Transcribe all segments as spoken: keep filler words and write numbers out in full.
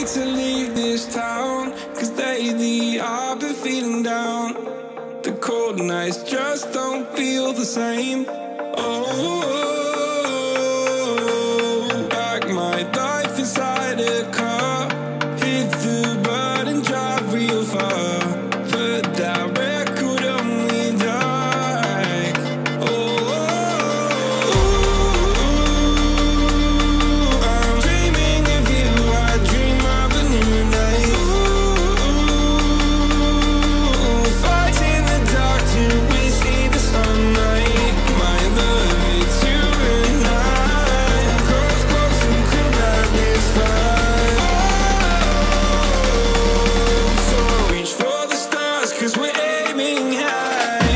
wait to leave this town, cause lately I've been feeling down. The cold nights just don't feel the same. Oh, like my life inside a car, hit the button, drive real far. Put that record on me like, oh, I'm dreaming of you, I dream of a new night. Ooh, fight in the dark till we see the sunlight. My love, it's you and I. Close, close and could light this fire. So reach for the stars, cause we're aiming high.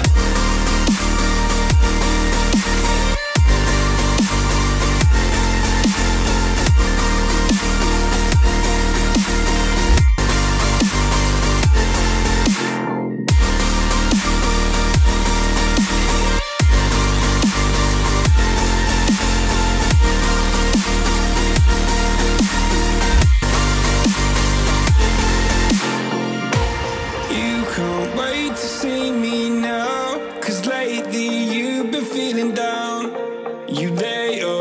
You can't wait to see me now, cause lately you've been feeling down. You lay